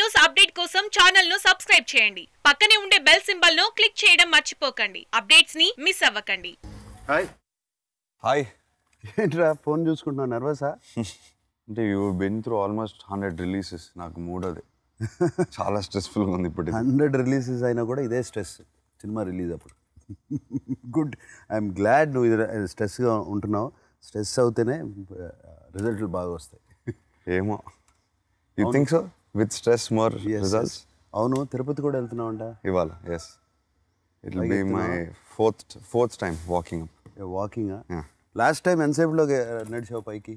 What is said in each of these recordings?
News update కోసం channel ను subscribe చేయండి. పక్కనే ఉండే బెల్ సింబల్ ను క్లిక్ చేయడం మర్చిపోకండి. అప్డేట్స్ ని మిస్ అవ్వకండి. హాయ్ ఏంట్రా ఫోన్ చూసుకుంటున్నావు, నర్వసా? అంటే you been through almost 100 releases. నాకు మూడోది చాలా స్ట్రెస్ఫుల్గా ఉంది ఇప్పుడు. 100 రిలీజెస్ అయినా కూడా ఇదే స్ట్రెస్ సినిమా రిలీజ్ అప్పుడు. గుడ్, ఐఎమ్ గ్లాడ్ నువ్వు ఇది స్ట్రెస్గా ఉంటున్నావు. స్ట్రెస్ అవుతేనే రిజల్ట్లు బాగా వస్తాయి. ఏమో, you think so? With stress more results. అవును, తిరుపతి కూడా వెళ్తున్నావంట ఇవాళ. Yes, it will be my fourth time walking up. Walking. Last time ఎంతసేపులో నడిచావు పైకి?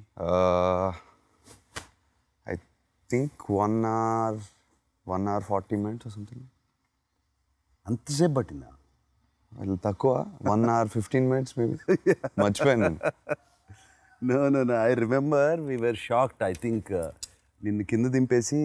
I think 1 hour 40 minutes something. అంతసేపు పట్టిందా? తక్కువ, 1 hour 15 minutes మేబీ. మర్చిపోయాను. No, I remember we were shocked. I think నిన్ను కింద దింపేసి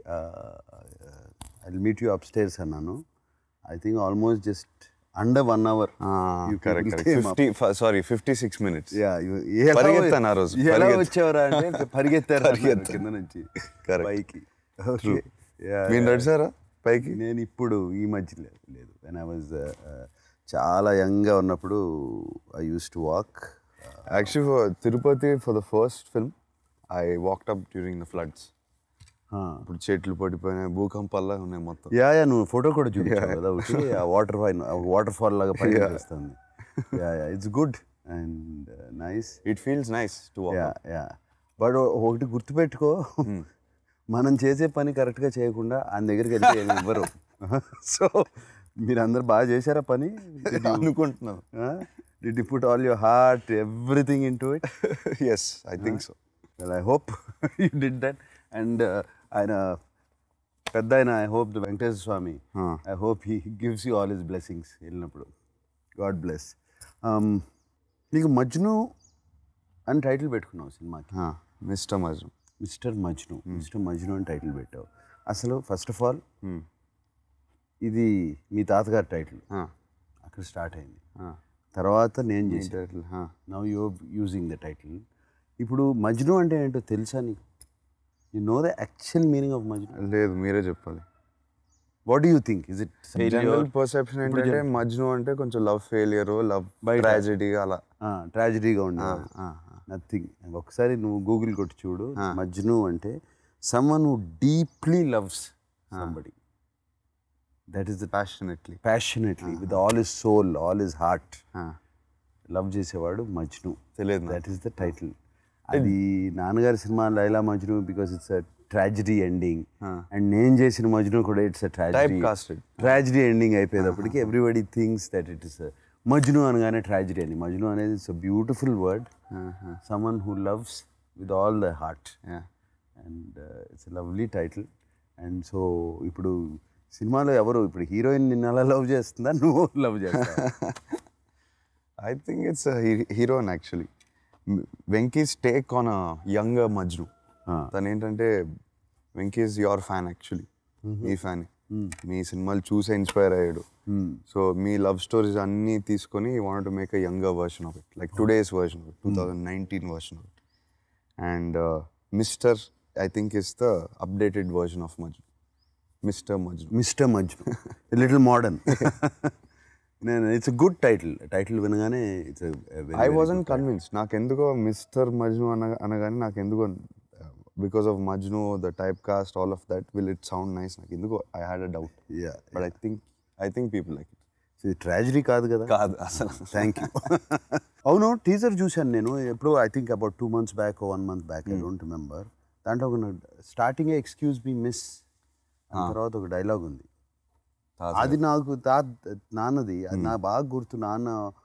I'll meet you upstairs అన్నాను. I think almost just under 1 hour. Correct. 56 minutes. పరిగెత్తాను ఆ రోజు. ఎలా వచ్చేవారా అంటే పరిగెత్తారు కింద నుంచి పైకి. మీరు నడిచారా పైకి? నేను ఇప్పుడు ఈ మధ్య లేదు. when I was చాలా యంగ్గా ఉన్నప్పుడు I used to walk. Actually, for Tirupati, for the first film, I walked up during the floods. ఇప్పుడు చెట్లు పడిపోయినాయి, భూకంపాల్లా ఉన్నాయి మొత్తం. నువ్వు ఫోటో కూడా చూపించావు కదా ఒకటి, ఆ వాటర్ ఫాల్ లాగా పైకి వస్తుంది. It's good and nice. It feels nice to walk. But ఒకటి గుర్తుపెట్టుకో, మనం చేసే పని కరెక్ట్గా చేయకుండా ఆయన దగ్గరికి వెళ్తే ఏమి ఇవ్వరు. సో మీరందరూ బాగా చేశారా పని అనుకుంటున్నాను. Did you put all your heart, everything into it? Yes, I think so. Well, I hope you did that. And I hope the Venkateswara Swami, I hope he gives you all his blessings. God bless. నీకు మజ్ను అని title పెట్టుకున్నావు సినిమాకి. Mister Majnu. Mister Majnu అని title పెట్టావు. అసలు first of all ఇది మీ తాతగారి title, అక్కడ స్టార్ట్ అయింది. తర్వాత నేను చేసిన title, now you using the title. ఇప్పుడు మజ్ను అంటే ఏంటో తెలుసా నీకు? You know the actual meaning of Majnu? లేదు, మీరే చెప్పాలి. What do you think? Is it general perception ఏంటంటే మజ్ను అంటే కొంచెం లవ్ ఫెయిలియర్, లవ్ ట్రాజెడీగా, అలా ట్రాజెడీగా ఉండేది. నథింగ్. ఒకసారి నువ్వు గూగుల్ కొట్టి చూడు. మజ్ను అంటే someone who deeply loves somebody. That is the passionately with all his soul, all his heart. Love చేసేవాడు మజ్ను. తెలియదు. That is the title. అది నాన్నగారి సినిమా Laila Majnu because it's a tragedy ending. And నేను చేసిన మజ్ను కూడా ఇట్స్ అ ట్రాజడీ ఎండింగ్ అయిపోయేటప్పటికి everybody thinks that it is Majnu అనగానే ట్రాజడీ అని. మజ్ను అనేది it's a beautiful word. Someone who loves with all the heart. And it's a lovely title. And so ఇప్పుడు సినిమాలో ఎవరు ఇప్పుడు హీరోయిన్ నిన్ను అలా లవ్ చేస్తుందా, నువ్వు లవ్ చేస్తా? I think it's heroine actually. Venky's take on a young Majnu. తను ఏంటంటే వెంకీస్ యువర్ ఫ్యాన్ యాక్చువల్లీ. మీ ఫ్యాన్, మీ సినిమాలు చూసే ఇన్స్పైర్ అయ్యాడు. సో మీ లవ్ స్టోరీస్ అన్నీ తీసుకొని you want to make a younger version of it, like today's version of it, 2019 version of it. And mister I think is the updated version of Majnu. Mister Majnu little modern. It's good title వినగానే it's I wasn't convinced. నాకెందుకో mister Majnu అనగానే నాకెందుకో because of Majnu, the typecast, all of that, will it sound nice? నాకు ఎందుకో I had a doubt. But I think people like it. ఇది tragedy కాదు కదా? కాదు అసలు. Thank you. అవును, టీజర్ చూశాను నేను ఎప్పుడు, I think about 2 months back, 1 month back, I don't remember. దాంట్లో ఒక స్టార్టింగే ఎక్స్క్యూజ్ మీ మిస్ తర్వాత ఒక డైలాగ్ ఉంది. అది నాకు నాన్నది, అది నాకు బాగా గుర్తు. నాన్న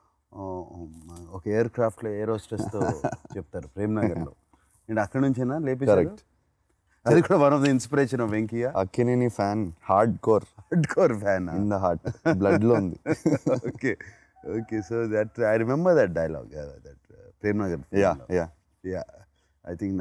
ఒక ఎయిర్ క్రాఫ్ట్లో ఎయిర్ హోస్టెస్తో చెప్తారు ప్రేమ్నగర్లో. నేను అక్కడి నుంచేనా లేపేశారు. అది కూడా one of the inspiration of Venkayya. Akkineni fan, hardcore fan, in the heart, blood లో ఉంది. Okay so that I remember that dialogue, that Premnagar. I think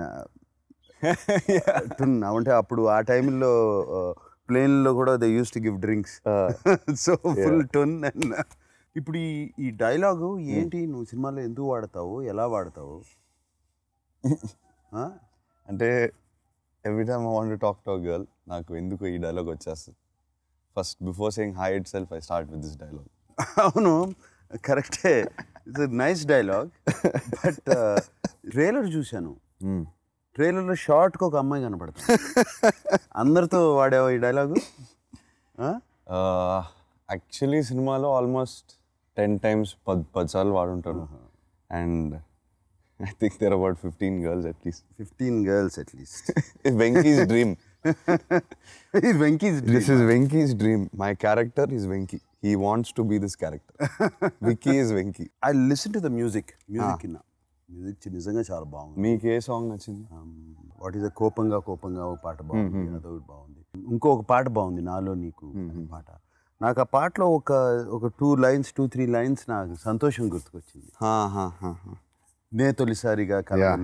అంటే అప్పుడు ఆ టైంలో ప్లేన్లో కూడా they use to give drinks. So full ton. ఇప్పుడు ఈ డైలాగు ఏంటి, నువ్వు సినిమాలో ఎందుకు వాడతావు, ఎలా వాడతావు? అంటే every time I want to talk to a girl నాకు ఎందుకు ఈ డైలాగ్ వచ్చేస్తుంది. First before saying hi itself I start with this dialogue. అవును కరెక్టే, it's nice dialogue. But trailer చూశాను, ట్రైలర్లో షార్ట్కి ఒక అమ్మాయి కనపడుతుంది. అందరితో వాడేవా ఈ డైలాగు? యాక్చువల్లీ సినిమాలో ఆల్మోస్ట్ 10 times 10 సార్లు వాడుంటాను. And I think there are about 15 girls at least. 15 girls at least. It's Venki's dream. It's Venki's dream. This is Venki's dream. My character is Venki. He wants to be this character. Vicky is Venki. I listen to the music. Music నిజంగా చాలా బాగుంది. మీకు ఏ song నచ్చింది? What is కోపంగా కోపంగా ఒక పాట బాగుంది, అదొకటి బాగుంది. ఇంకొక పాట బాగుంది, నాలో నీకు పాట. నాకు ఆ పాటలో ఒక 2-3 lines నాకు సంతోషం గుర్తుకొచ్చింది. నే తొలిసారిగా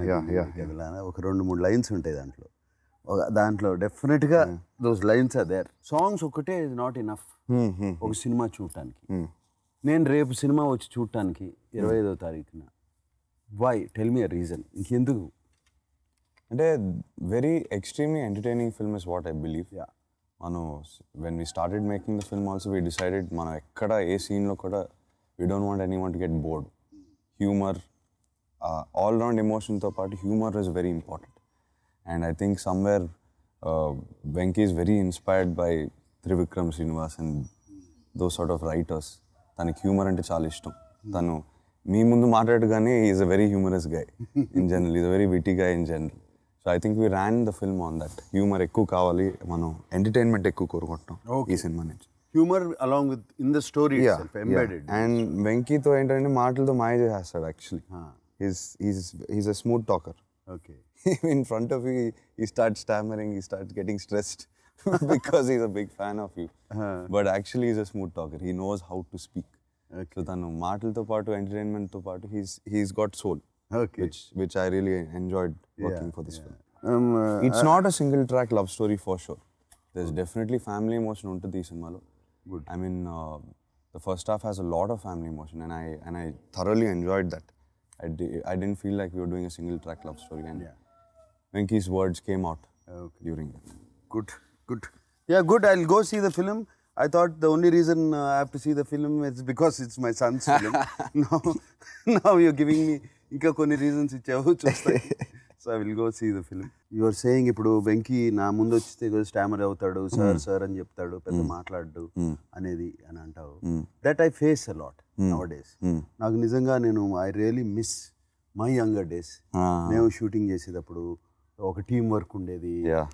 ఒక 2-3 lines ఉంటాయి దాంట్లో. దాంట్లో డెఫినెట్గా those lines are there. Songs ఒకటే ఇస్ నాట్ ఇనఫ్ ఒక సినిమా చూడటానికి. నేను రేపు సినిమా వచ్చి చూడటానికి 25వ తారీఖున, why tell me a reason, ఇంకెందుకు అంటే very extremely entertaining film is what I believe. మనం when we started making the film also we decided మనం ఎక్కడ ఏ సీన్లో కూడా we don't want anyone to get bored. Humour, all round ఎమోషన్తో పాటు humour is very important. And I think somewhere Venky is very inspired by Trivikram Srinivas and those sort of writers. తనకి humour అంటే చాలా ఇష్టం. తను మీ ముందు మాట్లాడగానే is a very humorous guy in general, is a very witty guy in general. So I think we ran the film on that. Humour ఎక్కువ కావాలి, మనం ఎంటర్టైన్మెంట్ ఎక్కువ కోరుకుంటాం ఈ సినిమా నుంచి. Humour along with in the story embedded. And వెంకీతో ఏంటంటే మాటలతో మాయ చేసేస్తాడు actually. He's a smooth talker. Okay. In front of you, he starts stammering, he starts getting stressed because he's a big fan of you. But actually, he's a smooth talker. He knows how to speak. Okay. So, tanu maatalto paatu, entertainment to paatu, he's got soul. Okay. Which I really enjoyed working for this film. It's not a single track love story for sure. There's definitely family emotion untadi ee cinemalo. Good. I mean, the first half has a lot of family emotion, and I thoroughly enjoyed that. I didn't feel like we were doing a single track love story, and Venki's words came out during that. Good. Yeah, good. I'll go see the film. I thought the only reason I have to see the film is because it's my son's film. Now you're giving me inka konni reasons ichavu chusta. So I will go see the film. You are saying ఇప్పుడు వెంకీ నా ముందు వచ్చితే stammer అవుతాడు, sir అని చెప్తాడు, పెద్ద మాట్లాడు అనేది అని అంటావు. That I face a lot nowadays. నాకు నిజంగా I really miss my younger days. మేము షూటింగ్ చేసేటప్పుడు ఒక టీం వర్క్ ఉండేది.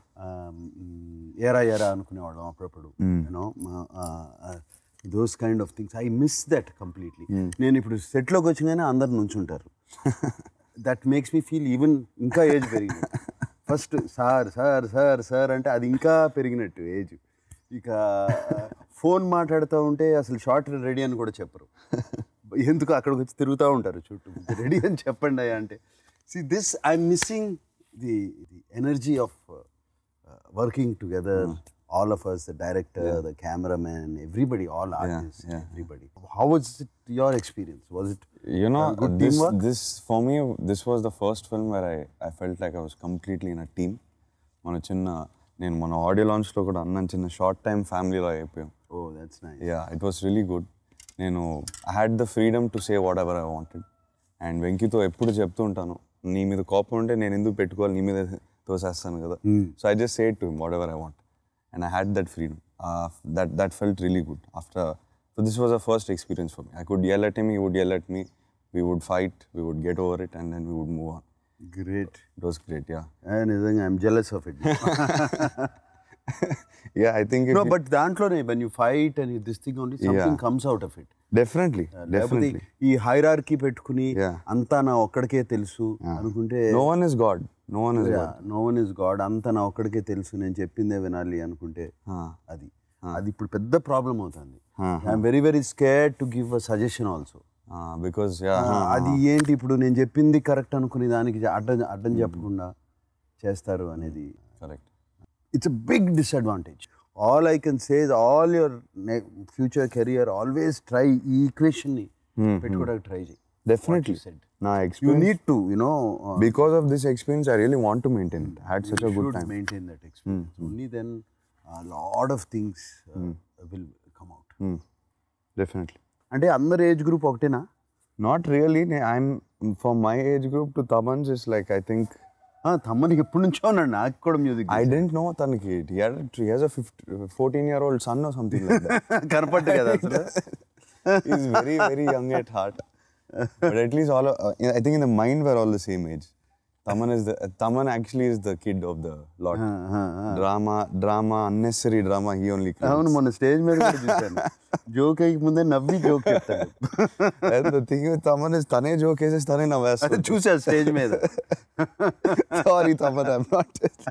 ఎరా అనుకునేవాళ్ళం అప్పుడప్పుడు. You know those kind of things I miss that completely. నేను ఇప్పుడు సెట్లోకి వచ్చిగానే అందరు నుంచుంటారు. That makes me feel even ఇంకా ఏజ్ పెరిగినట్టు. ఫస్ట్ సార్ అంటే అది ఇంకా పెరిగినట్టు ఏజ్. ఇక ఫోన్ మాట్లాడుతూ ఉంటే అసలు షార్ట్ రెడీ అని కూడా చెప్పరు. ఎందుకు అక్కడికి వచ్చి తిరుగుతూ ఉంటారు చుట్టూ, రెడీ అని చెప్పండి అయ్యా అంటే. See this I'm missing the energy of working together. All of us, the director, the cameraman, everybody, all artists, everybody. How was it your experience? Was it good teamwork? This for me, this was the first film where I felt like I was completely in a team. నేను మన audio లాంచ్లో కూడా అన్నాను, చిన్న short time ఫ్యామిలీలో అయిపోయాం. Oh, that's nice. Yeah, it was really good. I had the freedom to say whatever I wanted. And వెంకీతో ఎప్పుడు చెప్తూ ఉంటాను, నీ మీద కోపం ఉంటే నేను ఎందుకు పెట్టుకోవాలి, నీ మీద తోసేస్తాను కదా. So I just said to him whatever I want. And I had that freedom. That felt really good. So this was a first experience for me. I could yell at him, he would yell at me. We would fight, we would get over it, and then we would move on. Great. It was great, yeah. And I'm jealous of it. Yeah, I think... No, but dantlone, when you fight and this thing only, something comes out of it. Definitely. ఈ hierarchy పెట్టుకుని అంతా నా ఒక్కడికే తెలుసు అనుకుంటే, no one is God. No one is God. అంతా నా ఒక్కడికే తెలుసు, నేను చెప్పిందే వినాలి అనుకుంటే అది ఇప్పుడు పెద్ద ప్రాబ్లం అవుతుంది. I'm very very scared to give a suggestion also. Because అది ఏంటి ఇప్పుడు నేను చెప్పింది కరెక్ట్ అనుకుని దానికి అడ్డం చెప్పకుండా చేస్తారు అనేది. Correct. It's a big disadvantage. All I can say is all your future career, always try ఈ equation ని పెట్టుకోవడానికి ట్రై చేయి. Definitely. నా You experience, need to, because of this experience, I really want to maintain it. I had such a good should time. maintain that experience. Only then a lot of things will come out. Definitely. అంటే అందరు age group ఒకటేనా? Not really. I'm for my age group to Taman's is like, I think తమ్మనికి ఎప్పటి నుంచో ఉన్నాడు, నాకు కూడా music I didn't know Tanaki. He has a 14-year-old son or something like that. కనపడ్డు కదా అసలు. He's very, very young at heart. But at least I think in the mind we're all the same age. Taman actually is the kid of the lot. Drama, unnecessary drama, he only creates. అవును, మొన్న stage మీద కూడా చూశాను. Joke అయ్యి ముందే నవ్వి joke చెప్తాడు. And the thing with Taman is tane joke cases tane navvastu. చూశాను స్టేజ్ మీద. Sorry Taman, I'm not.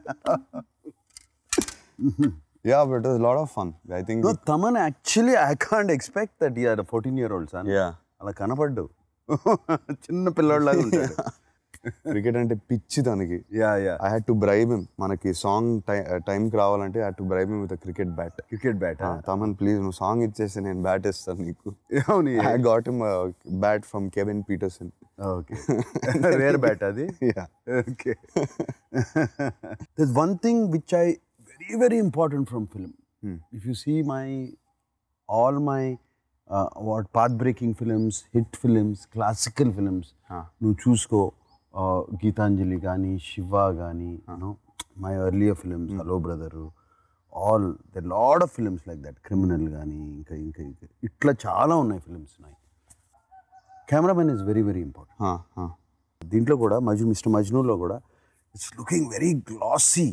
Yeah, but it was a lot of fun. I think. No, Taman actually, I can't expect that he had a 14-year-old son. Yeah. అలా కనపడ్డు. చిన్న పిల్లోడ్లాగా ఉంటాడు. Cricket అంటే పిచ్చి తనకి. Yeah I had to bribe him. మనకి song టైంకి రావాలంటే I had to bribe him with a cricket bat. Cricket bat. Taman, please, నువ్వు సాంగ్ ఇచ్చేస్తే నేను బ్యాట్ ఇస్తాను నీకు. అవును. I got him a bat from Kevin Peterson. Okay. Rare bat అది. Yeah. Okay. There's one thing which I very, very important from film. If you see all my path-breaking films, hit films, classical films, నువ్వు చూసుకో, గీతాంజలి కానీ, శివ కానీ, my earlier films, hello brother, all the lot of films like that, criminal కానీ, ఇంకా ఇట్లా చాలా ఉన్నాయి films ఉన్నాయి. Cameraman is very, very important. దీంట్లో కూడా మిస్టర్ మజ్నూలో కూడా it's looking very glossy.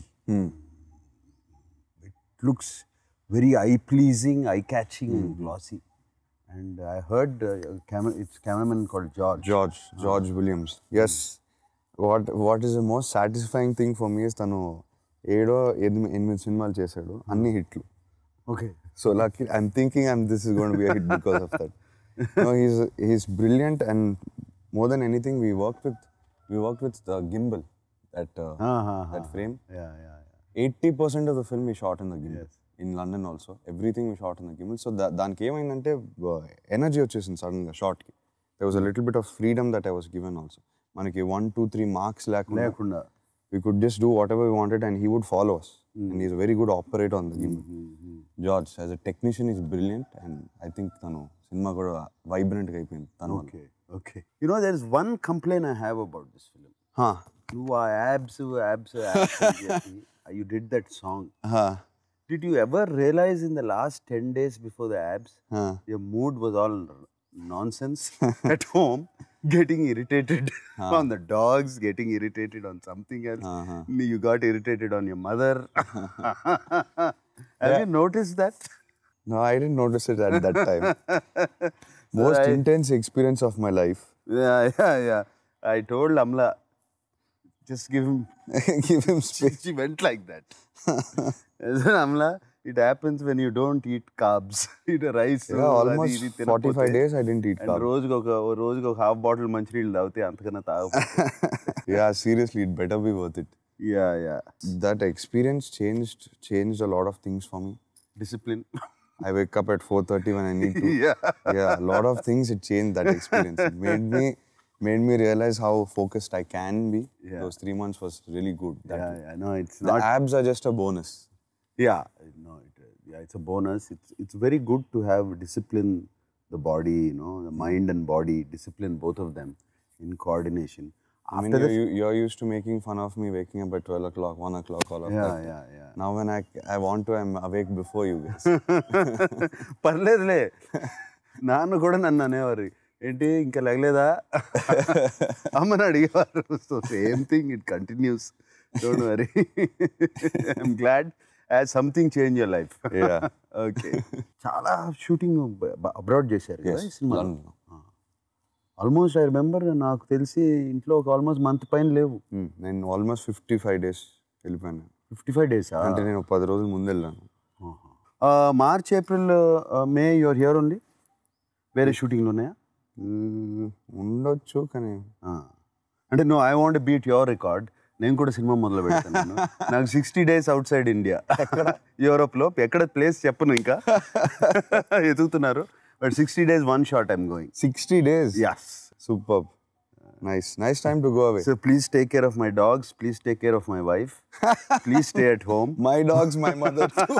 It looks very eye pleasing, eye catching and glossy. And I heard it's cameraman called George Williams. Yes. What is the most satisfying thing for me is tanu 7-8 సినిమాలు చేశాడు, అన్ని హిట్లు. Okay. So lucky, I'm thinking this is going to be a hit because of that. No, he's brilliant, and more than anything we worked with the gimbal, that frame. Yeah. 80% of the film we shot in the gimbal. Yes. In London also, everything we shot in the gimbal. So దానికి ఏమైందంటే energy వచ్చేసింది సడన్గా షార్ట్కి. There was a little bit of freedom that I was given also. మనకి 1, 2, 3 marks లేకుండా we could just do whatever we wanted and he would follow us. And he's a very good operator on the gimbal. George, as a technician, is brilliant, and I think తను సినిమా కూడా వైబ్రెంట్గా అయిపోయింది తను. Okay. There is one complaint I have about this film. నువ్వు ఆ abs you did that song. Did you ever realize in the last 10 days before the abs, your mood was all nonsense at home, getting irritated on the dogs, getting irritated on something else. You got irritated on your mother. Have you noticed that? No, I didn't notice it at that time. Most intense experience of my life. Yeah. I told Amla, just give him space. She went like that. Amla, it happens when you don't eat carbs. Eat a rice. Yeah, almost 45 days I didn't eat carbs. And రోజుకి ఒక half bottle మంచినీళ్ళు తాగితే అంతకన్నా తాగకపోతే. Yeah, seriously, it better be worth it. Yeah. That experience changed a lot of things for me. Discipline. I wake up at 4:30 when I need to. Yeah, a lot of things it changed that experience. It made me realize how focused I can be. Those 3 months was really good. No, it's not. The abs are just a bonus. It's a bonus. It's very good to have discipline, the body, the mind and body, discipline both of them in coordination. I mean, you're used to making fun of me waking up at 12 o'clock, 1 o'clock, all of that. Yeah. Now when I want to, I'm awake before you guys. పర్లేదులే, నాన్న కూడా నన్ను అనేవారు, ఏంటి ఇంకా లేగలేదా అమ్మని అడిగేవారు. So same thing, it continues. Don't worry. I'm glad as something change your life. Okay. చాలా షూటింగ్ అబ్రాడ్ చేశారు కదా ఈ సినిమా. ఆల్మోస్ట్ ఐ రిమెంబర్, నాకు తెలిసి ఇంట్లో ఒక ఆల్మోస్ట్ మంత్ పైన లేవు. నేను ఆల్మోస్ట్ 55 days వెళ్ళిపోయాను. 55 days అంటే నేను 10 రోజుల ముందు వెళ్ళాను. March, April, May your here only? వేరే షూటింగ్లు ఉన్నాయా? ఉండొచ్చు, కానీ అంటే no, I want beat your record. నేను కూడా సినిమా మొదలు పెడతాను. నాకు 60 days అవుట్ సైడ్ ఇండియా, యూరోప్లో ఎక్కడ ప్లేస్ చెప్పను, ఇంకా ఎదుగుతున్నారు. But 60 days, one shot I'm going. 60 days? Yes. Superb. Nice time to go away. So please take care of my dogs. Please take care of my wife. Please stay at home. My dogs, my mother too.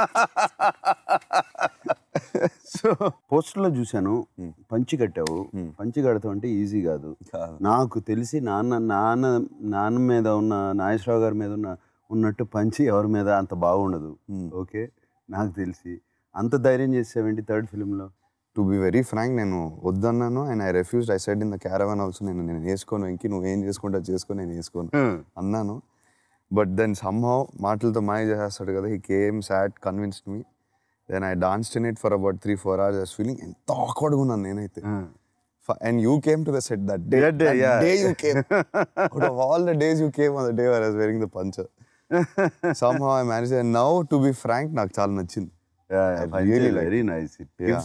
So పోస్టర్లో చూశాను, పంచి కట్టావు. పంచి కడతావు అంటే easy కాదు. నాకు తెలిసి నాన్న మీద ఉన్న నాగేశ్వరరావు గారి మీద ఉన్నట్టు పంచి ఎవరి మీద అంత బాగుండదు. ఓకే, నాకు తెలిసి అంత ధైర్యం చేసావేంటి థర్డ్ ఫిల్మ్లో? టు బి వెరీ ఫ్రాంక్, నేను వద్దన్నాను and I refused. I said in the caravan also, నేను వేసుకోను వెంకీ, నువ్వు ఏం చేసుకుంటా చేసుకో, నేను వేసుకోను అన్నాను. బట్ దెన్ సమ్హౌ మాటలతో మాయ చేస్తాడు కదా, he came sat, convinced me. Then I danced in it for about 3-4 hours. I was feeling ఎంత awkward గా ఉన్నాను నేనైతే. And you came to the set that day. That day you came. Out of all the days you came on the day where I was wearing the puncher. Somehow I managed. And now, to be frank, నాకు చాలా నచ్చింది. Really very nice. It gives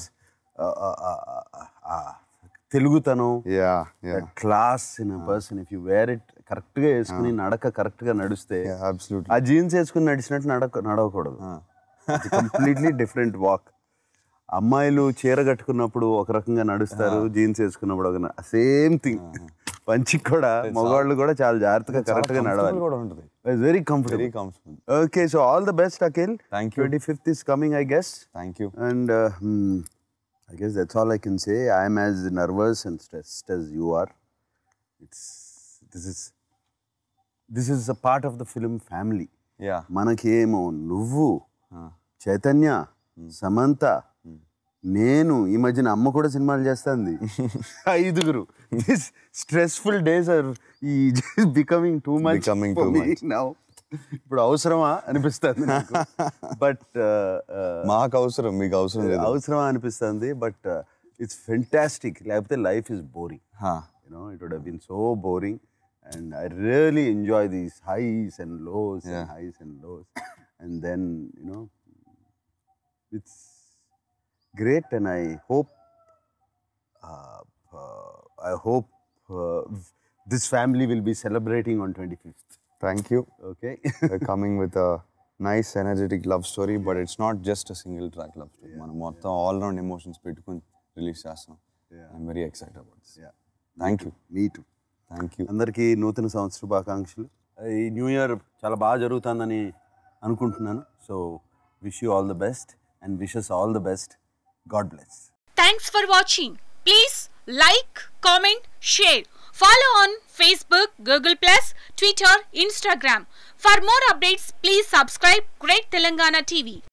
తెలుగుతనం, class in a person. If you wear it correct గా వేసుకుని నడక correct గా నడిస్తే, ఆ జీన్స్ వేసుకుని నడిచినట్టు నడవకూడదు. Completely different walk. అమ్మాయిలు చీర కట్టుకున్నప్పుడు ఒక రకంగా నడుస్తారు, జీన్స్ వేసుకున్నప్పుడు ఒక సేమ్ థింగ్. పంచి కూడా మగవాళ్ళు కూడా చాలా జాగ్రత్తగా కరెక్ట్ గా నడవాలి. Very comfortable. Okay, so all the best Akhil. Thank you. 25th is coming, I guess. Thank you. And I guess that's all I can say. I am as nervous and stressed as you are. This is a part of the film family. Yeah. మనకేమో నువ్వు, చైతన్య, సమంత, నేను, ఈ మధ్యన అమ్మ కూడా సినిమాలు చేస్తుంది. 5 These stressful days are becoming too much for me now. ఇప్పుడు అవసరమా అనిపిస్తుంది నాకు. బట్ మాకు అవసరం, మీకు అవసరం లేదు. అవసరమా అనిపిస్తుంది. But it's fantastic. లేకపోతే life is boring. It would have been so boring. And I really enjoy these highs and lows and highs and lows. And then, it's great. And I hope this family will be celebrating on 25th. Thank you. Okay. We're coming with a nice, energetic love story, but it's not just a single track love story. మనం మొత్తం all round emotions పెట్టుకొని release చేస్తున్నాం. I'm very excited about this. Yeah. Thank you. Me too. Thank you. అందరికీ నూతన సంవత్సర శుభాకాంక్షలు. ఈ new year చాలా బాగా జరుగుతుందని అనుకుంటున్నాను. So wish you all the best and wishes all the best. God bless. Thanks for watching. Please like, comment, share. Follow on Facebook, Google+, Twitter, Instagram. For more updates, please subscribe Great Telangana TV.